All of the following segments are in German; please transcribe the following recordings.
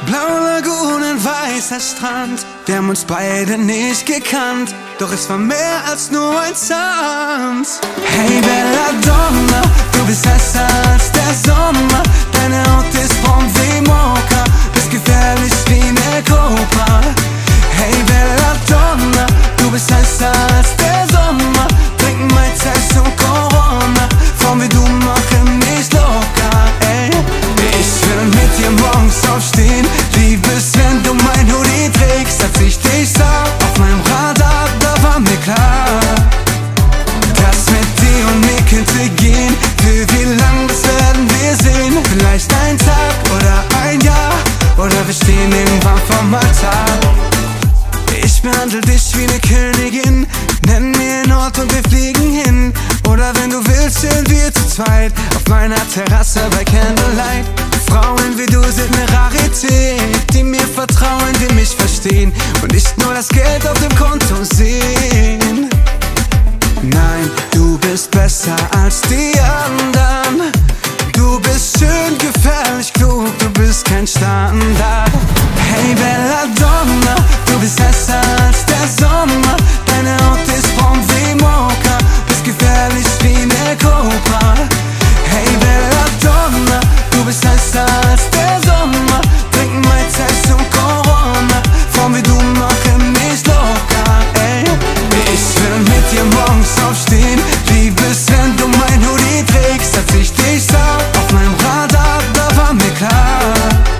Blaue Lagunen, weißer Strand, wir haben uns beide nicht gekannt, doch es war mehr als nur ein Tanz. Hey Bella Donna, du bist heißer als der Sommer, deine Haut ist braun wie Mocha, bist gefährlich wie eine Cobra. Hey Bella Donna, du bist heißer als der Sommer, trinken Mai Tai und Corona, Frauen wie du machen mich locker, ey. Ich will mit dir morgens aufstehen, lieb es, wenn du mein Hoodie trägst. Als ich dich sah, auf meinem Radar, da war mir klar, das mit dir und mir könnte gehen. Für wie lang, das werden wir sehen. Vielleicht ein Tag oder ein Jahr, oder wir stehen irgendwann vorm Altar. Ich behandle dich wie eine Königin, nenn mir einen Ort und wir fliegen hin. Oder wenn du willst, sind wir zu zweit auf meiner Terrasse bei Candlelight. Frauen wie du sind eine Rarität, die mir vertrauen, die mich verstehen und nicht nur das Geld auf dem Konto sehen. Nein, du bist besser als die anderen. Du bist schön, gefährlich, klug, du bist kein Standard. Hey Bella Donna, du bist heißer als der Sommer, deine Haut ist braun wie Mocha, bist gefährlich wie eine Cobra. Hey Bella Donna, du bist heißer als der Sommer, trinken Mai Tai und Corona, Frauen wie du machen mich locker, ey. Ich will mit dir morgens aufstehen, lieb es, wenn du mein Hoodie trägst. Als ich dich sah, auf meinem Radar, da war mir klar,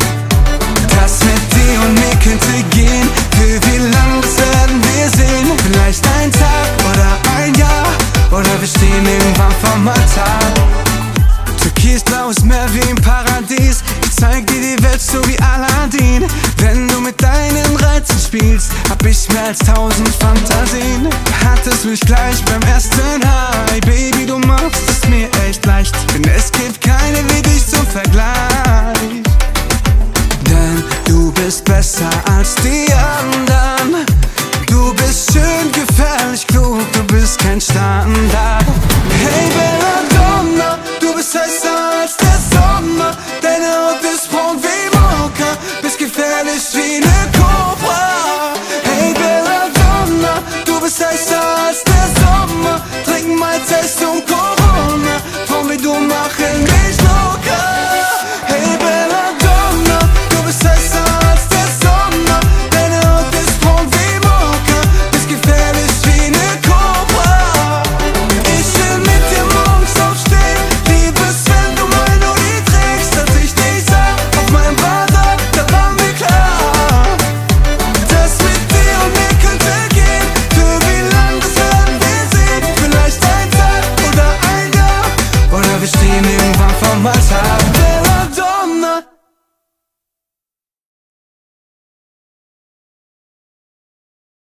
das mit dir und mir könnte gehen. Für wie lang, das werden wir sehen. Vielleicht ein Tag oder ein Jahr, oder wir stehen irgendwann vorm Altar. Türkisblaues Meer wie im Paradies, ich zeig dir die Welt so wie Aladdin. Wenn du mit deinen Reizen spielst, hab ich mehr als 1000 Fantasien. Hattest mich gleich beim ersten High, Baby, du machst es mir echt leicht, denn es gibt keine wie dich zum Vergleich. Denn du bist besser als die anderen, du bist schön, gefährlich, klug, du bist kein Standard. Hey Bella Donna, du bist heißer als der Sommer, deine Haut ist braun wie Mocha, bist gefährlich wie eine Cobra. Hey Bella Donna, du bist heißer als der Sommer, trinken Mai Tai und Corona, Frauen wie du machen mich locker. Hey Bella Donna, du bist heißer als der Sommer, deine Haut ist braun wie Mocha, bist gefährlich wie eine Cobra. Ich will mit dir morgens aufstehen, lieb es, wenn du mein Hoodie trägst. Als ich dich sah, auf meinem Radar, da war mir klar, das mit dir und mir könnte gehen. Für wie lang, das werden wir sehen. Vielleicht ein Tag oder ein Jahr, oder wir stehen irgendwann vorm Altar.